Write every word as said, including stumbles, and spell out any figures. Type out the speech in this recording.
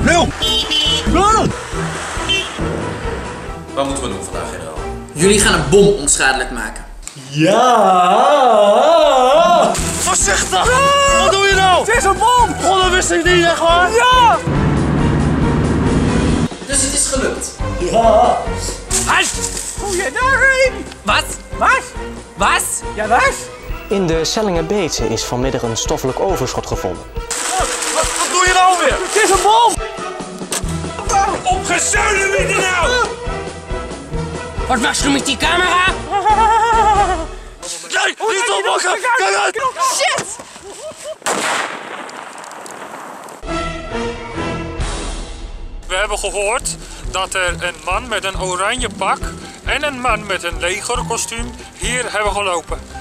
Lul! Lul! Wat moeten we doen vandaag, generaal? Jullie gaan een bom onschadelijk maken. Ja! Voorzichtig! Ja! Wat doe je nou? Het is een bom! God, dat wist ik niet, echt waar? Ja! Dus het is gelukt. Ja! Hij! Hoe je daarheen? Wat? Wat? Was? Ja, wat? In de Sellingerbeetse is vanmiddag een stoffelijk overschot gevonden. Wat, wat, wat doe je nou weer? Het is een bom! Opgezuilen wie er nou? Wat machst du met die camera? Nee, niet oppakken! Kijk uit! Shit! We hebben gehoord dat er een man met een oranje pak en een man met een legerkostuum hier hebben gelopen.